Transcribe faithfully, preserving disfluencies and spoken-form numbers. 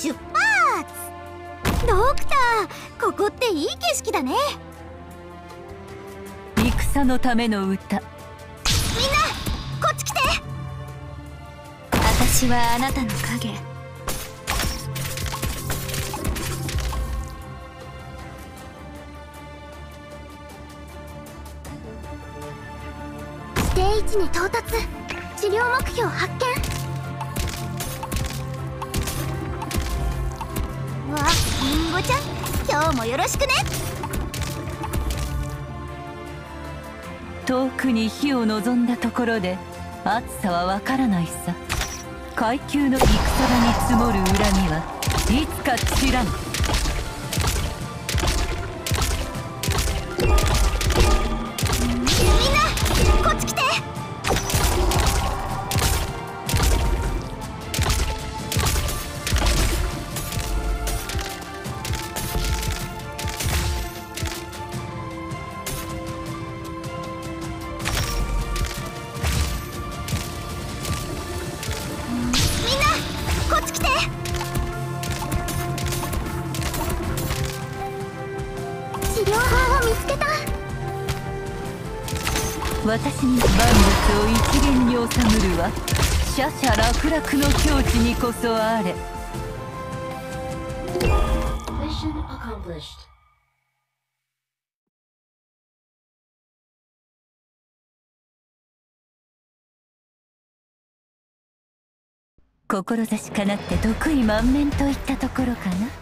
出発。ドクター、ここっていい景色だね。 戦のための歌。 みんなこっち来て。私はあなたの影。ステージに到達。治療目標発見。わ、りんごちゃん、今日もよろしくね。 遠くに火を望んだところで暑さはわからないさ。階級の戦場に積もる恨みはいつか散らぬ。 みんなこっち来て。 私に万物を一元に収むるは奢々楽々の境地にこそあれ。志かなって得意満面といったところかな。